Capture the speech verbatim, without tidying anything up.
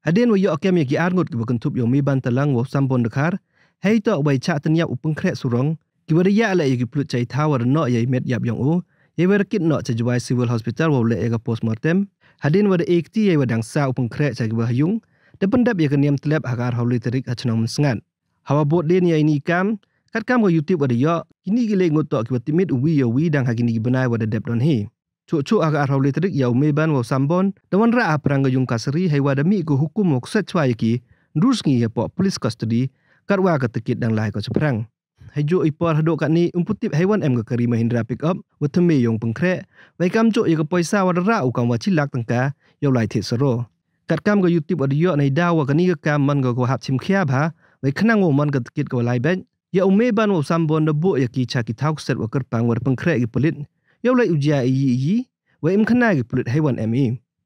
Hadin wa yo kem ya ki arngut ki bakentup yo mi ban talang wo sambon dekar. Hei to bai cha tanyap upeng krek surong. Ki wariya ala ya ki plut cai tawar no ya met yap yong u. Ya warakit no cha jwai civil hospital wo le ya postmortem. Hadin wada ekti ya wadang sa upeng krek cha ki bahayung. Dependap ya keniam telep hakar hauli terik hachnong mensengat. Hawa bot den ya ini kam. Kat kam ko YouTube wada yo. Kini gile ngotok ki batimit uwi ya wi dang hakini ki benai wada dep don hi. Cuk-cuk agak arhauli terik ya umeban wa sambon. Dawan ra aprang gayung kasari hai wadami ko hukum mok set chwa yaki. Ndus ngi ya po police custody. Karwa ka tekit dang lai ko seprang. Hai jo ipor hadok kat ni umputip haiwan em ka kari Mahindra pick up. Watame yong pengkrek. Wai kam cuk ya ka poisa wada ra ukam wa cilak tengka. Yaw lai tit sero. Kat kam ka YouTube wada yo nai dawa ka ni ka kam man ka ko hap sim khiab ha. Wai kenang wo man ka tekit ka lai bek. Ya umeban wa sambon debuk ya ki caki tauk set wa kerpang wada pengkrek ki pelit. Yaw lai ujia iyi iyi. Wa im kena ki pelit haiwan M E.